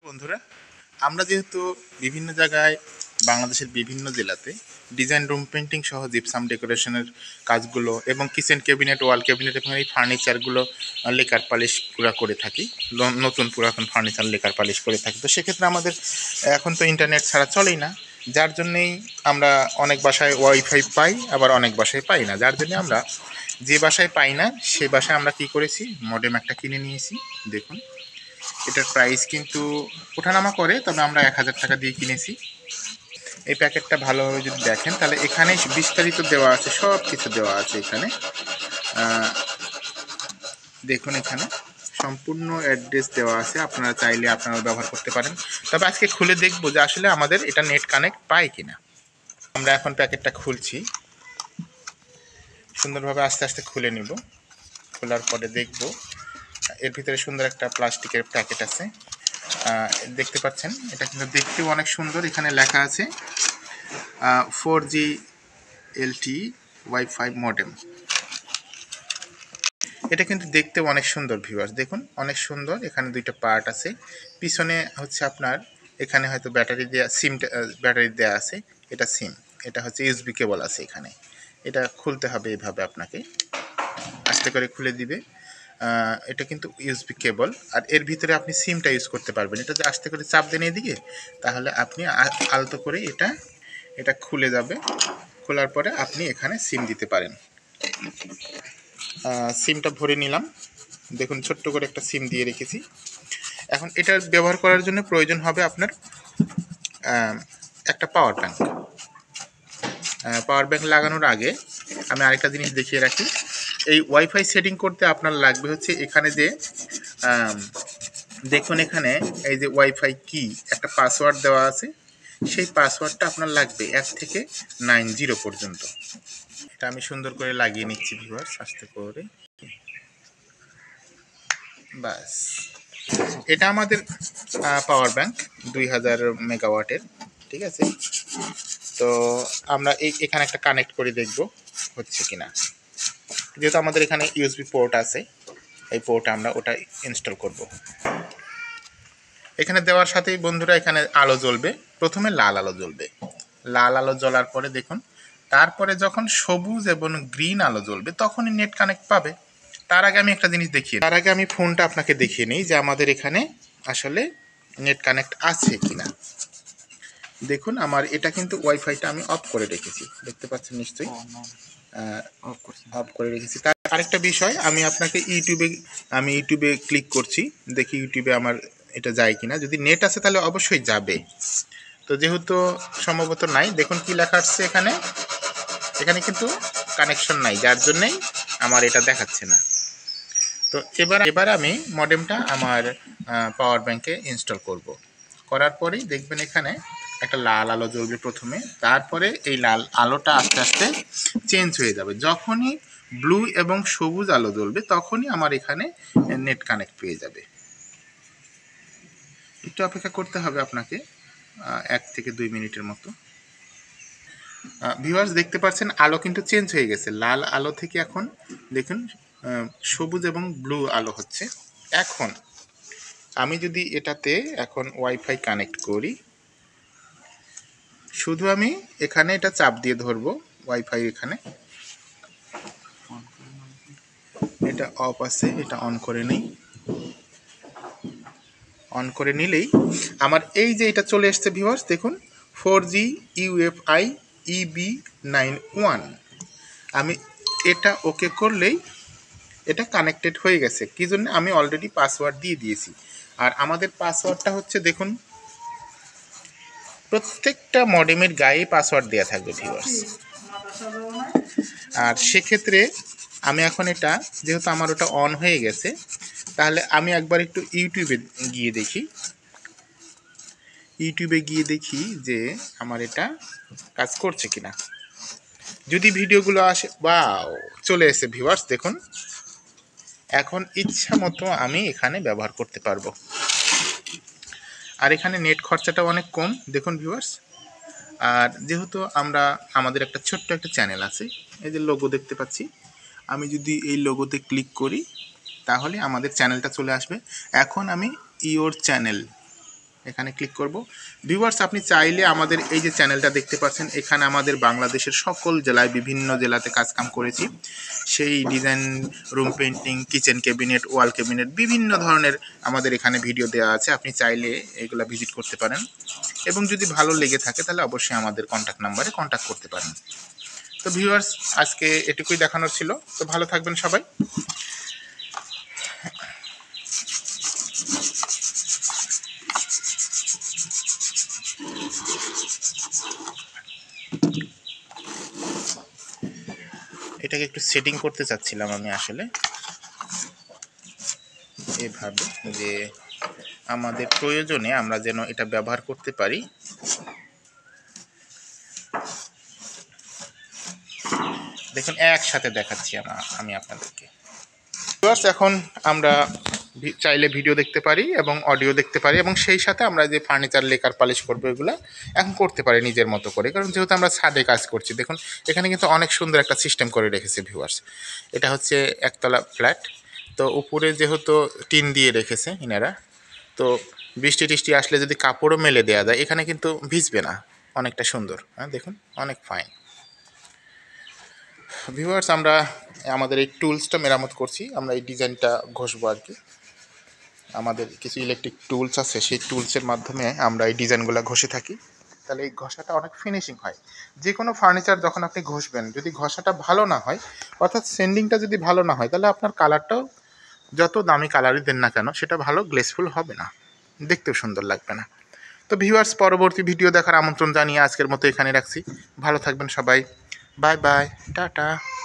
বন্ধুরা, আমরা যেহেতু বিভিন্ন জায়গায় বাংলাদেশের বিভিন্ন জেলাতে ডিজাইন রুম পেন্টিং সহ জিপসাম ডেকোরেশনের কাজগুলো এবং কিচেন ক্যাবিনেট, ওয়াল ক্যাবিনেট এবং এই ফার্নিচারগুলো লেকার পালিশ পুরা করে থাকি, নতুন পুরাতন ফার্নিচার লেকার পালিশ করে থাকি। তো সেক্ষেত্রে আমাদের এখন তো ইন্টারনেট ছাড়া চলেই না, যার জন্যেই আমরা অনেক বাসায় ওয়াইফাই পাই, আবার অনেক বাসায় পাই না। যার জন্যে আমরা যে বাসায় পাই না সে বাসায় আমরা কি করেছি, মডেম একটা কিনে নিয়েছি। দেখুন, এটার প্রাইস কিন্তু ওঠানামা করে, তবে আমরা 1000 টাকা দিয়ে কিনেছি। এই প্যাকেটটা ভালোভাবে যদি দেখেন তাহলে এখানে বিস্তারিত দেওয়া আছে, সব কিছু দেওয়া আছে এখানে। দেখুন, এখানে সম্পূর্ণ অ্যাড্রেস দেওয়া আছে, আপনারা চাইলে আপনারা ব্যবহার করতে পারেন। তবে আজকে খুলে দেখব যে আসলে আমাদের এটা নেট কানেক্ট পায় কিনা। আমরা এখন প্যাকেটটা খুলছি, সুন্দরভাবে আস্তে আস্তে খুলে নিব। খোলার পরে দেখব এর ভিতরে সুন্দর একটা প্লাস্টিকের প্যাকেট আছে, দেখতে পাচ্ছেন। এটা কিন্তু দেখতেও অনেক সুন্দর। এখানে লেখা আছে 4G LTE ওয়াইফাই মডেম। এটা কিন্তু দেখতেও অনেক সুন্দর ভিউয়ার্স, দেখুন অনেক সুন্দর। এখানে দুইটা পার্ট আছে, পিছনে হচ্ছে আপনার এখানে হয়তো ব্যাটারি দেওয়া, সিমটা ব্যাটারি দেওয়া আছে, এটা সিম, এটা হচ্ছে ইউএসবি কেবল আছে এখানে। এটা খুলতে হবে এইভাবে, আপনাকে আস্তে করে খুলে দিবে। এটা কিন্তু ইউএসবি কেবল, আর এর ভিতরে আপনি সিমটা ইউজ করতে পারবেন। এটা যে আস্তে করে চাপ দেন এদিকে, তাহলে আপনি আলতো করে এটা খুলে যাবে। খোলার পরে আপনি এখানে সিম দিতে পারেন। সিমটা ভরে নিলাম, দেখুন ছোট্ট করে একটা সিম দিয়ে রেখেছি। এখন এটা ব্যবহার করার জন্য প্রয়োজন হবে আপনার একটা পাওয়ার ব্যাংক। পাওয়ার ব্যাংক লাগানোর আগে আমি আরেকটা জিনিস দেখিয়ে রাখি। এই ওয়াইফাই সেটিং করতে আপনার লাগবে হচ্ছে এখানে যে দেখুন, এখানে এই যে ওয়াইফাই কি একটা পাসওয়ার্ড দেওয়া আছে, সেই পাসওয়ার্ডটা আপনার লাগবে 1 থেকে 90 পর্যন্ত। এটা আমি সুন্দর করে লাগিয়ে নিচ্ছি ভিউয়ার্স, আস্তে করে। বাস, এটা আমাদের পাওয়ার ব্যাংক 2000 মেগাওয়াটের, ঠিক আছে। তো আমরা এখানে একটা কানেক্ট করে দেখব হচ্ছে কিনা। যেহেতু আমাদের এখানে ইউএসবি পোর্ট আছে, এই পোর্টে আমরা ওটা ইনস্টল করব। এখানে দেওয়ার সাথেই বন্ধুরা এখানে আলো জ্বলবে। প্রথমে লাল আলো জ্বলবে, লাল আলো জ্বলার পরে দেখুন, তারপরে যখন সবুজ এবং গ্রিন আলো জ্বলবে তখনই নেট কানেক্ট পাবে। তার আগে আমি একটা জিনিস তার আগে আমি ফোনটা আপনাকে দেখিয়ে নিই যে আমাদের এখানে আসলে নেট কানেক্ট আছে কিনা। দেখুন, আমার এটা কিন্তু ওয়াইফাইটা আমি অফ করে রেখেছি, দেখতে পাচ্ছেন নিশ্চয়ই, অফ করে রেখেছি। তার আরেকটা বিষয়, আমি আপনাকে ইউটিউবে ক্লিক করছি, দেখি ইউটিউবে আমার এটা যায় কিনা। যদি নেট আছে তাহলে অবশ্যই যাবে। তো যেহেতু সম্ভবত নাই, দেখুন কি লেখা আসছে এখানে। এখানে কিন্তু কানেকশন নাই, যার জন্যেই আমার এটা দেখাচ্ছে না। তো এবার আমি মডেমটা আমার পাওয়ার ব্যাংকে ইনস্টল করব। করার পরেই দেখবেন এখানে একটা লাল আলো জ্বলবে প্রথমে, তারপরে এই লাল আলোটা আস্তে আস্তে চেঞ্জ হয়ে যাবে। যখনই ব্লু এবং সবুজ আলো জ্বলবে তখনই আমার এখানে নেট কানেক্ট পেয়ে যাবে। একটু অপেক্ষা করতে হবে আপনাকে, 1 থেকে 2 মিনিটের মতো। ভিউয়ার্স, দেখতে পাচ্ছেন আলো কিন্তু চেঞ্জ হয়ে গেছে, লাল আলো থেকে এখন দেখুন সবুজ এবং ব্লু আলো হচ্ছে। এখন আমি যদি এটাতে এখন ওয়াইফাই কানেক্ট করি, শুধু আমি এখানে এটা চাপ দিয়ে ধরবো ওয়াইফাই, এখানে এটা অফ আছে, এটা অন করে নেই। অন করে নিলেই আমার এই যে এটা চলে এসছে ভিউয়ার্স, দেখুন 4G UFI EB91। আমি এটা ওকে করলেই এটা কানেক্টেড হয়ে গেছে। কি জন্য? আমি অলরেডি পাসওয়ার্ড দিয়ে দিয়েছি। আর আমাদের পাসওয়ার্ডটা হচ্ছে, দেখুন প্রত্যেকটা মডেমের গায়ে পাসওয়ার্ড দেওয়া থাকবে ভিউয়ার্স। আর সেক্ষেত্রে আমি এখন এটা, যেহেতু আমার ওটা অন হয়ে গেছে, তাহলে আমি একবার একটু ইউটিউবে গিয়ে দেখি যে আমার এটা কাজ করছে কিনা। যদি ভিডিওগুলো আসে, বাও, চলে এসে ভিউয়ার্স, দেখুন এখন ইচ্ছা মতো আমি এখানে ব্যবহার করতে পারবো। আর এখানে নেট খরচাটা অনেক কম, দেখুন ভিউয়ার্স। আর যেহেতু আমাদের একটা ছোট্ট একটা চ্যানেল আছে, এই যে লোগো দেখতে পাচ্ছি, আমি যদি এই লোগোতে ক্লিক করি তাহলে আমাদের চ্যানেলটা চলে আসবে। এখন আমি ইওর চ্যানেল এখানে ক্লিক করব। ভিউয়ার্স, আপনি চাইলে আমাদের এই যে চ্যানেলটা দেখতে পাচ্ছেন, এখানে আমাদের বাংলাদেশের সকল জেলায় বিভিন্ন জেলাতে কাজকাম করেছি। সেই design, room painting, kitchen cabinet, wall cabinet, বিভিন্ন ধরনের আমাদের এখানে ভিডিও দেওয়া আছে। আপনি চাইলে এগুলো ভিজিট করতে পারেন এবং যদি ভালো লেগে থাকে তাহলে অবশ্যই আমাদের কন্ট্যাক্ট নাম্বারে কন্ট্যাক্ট করতে পারেন। তো ভিউয়ার্স, আজকে এটুকুই দেখানোর ছিল। তো ভালো থাকবেন সবাই। এটাকে একটু সেটিং করতে চাচ্ছিলাম আমি আসলে এভাবে যে আমাদের প্রয়োজনে আমরা যেন এটা ব্যবহার করতে পারি। দেখুন একসাথে দেখাচ্ছি আমি আপনাদেরকে। এখন আমরা চাইলে ভিডিও দেখতে পারি এবং অডিও দেখতে পারি এবং সেই সাথে আমরা যে ফার্নিচার লেকার পালিশ করবো এগুলো এখন করতে পারি নিজের মতো করে, কারণ যেহেতু আমরা ছাদে কাজ করছি। দেখুন এখানে কিন্তু অনেক সুন্দর একটা সিস্টেম করে রেখেছে ভিউয়ার্স। এটা হচ্ছে একতলা ফ্ল্যাট, তো উপরে যেহেতু টিন দিয়ে রেখেছে ইনারা, তো বৃষ্টি টিষ্টি আসলে যদি কাপড়ও মেলে দেওয়া যায় এখানে কিন্তু ভিজবে না, অনেকটা সুন্দর। হ্যাঁ দেখুন, অনেক ফাইন। ভিউয়ার্স, আমরা আমাদের এই টুলসটা মেরামত করছি, আমরা এই ডিজাইনটা ঘষবো আর কি। আমাদের কিছু ইলেকট্রিক টুলস আছে, সেই টুলসের মাধ্যমে আমরা এই ডিজাইনগুলো ঘষে থাকি। তাহলে এই ঘষাটা অনেক ফিনিশিং হয়। যে কোনো ফার্নিচার যখন আপনি ঘষবেন, যদি ঘষাটা ভালো না হয়, অর্থাৎ সেন্ডিংটা যদি ভালো না হয়, তাহলে আপনার কালারটাও যত দামি কালারই দেন না কেন সেটা ভালো গ্লেসফুল হবে না, দেখতেও সুন্দর লাগবে না। তো ভিউয়ার্স, পরবর্তী ভিডিও দেখার আমন্ত্রণ জানিয়ে আজকের মতো এখানে রাখছি। ভালো থাকবেন সবাই। Bye bye, tata.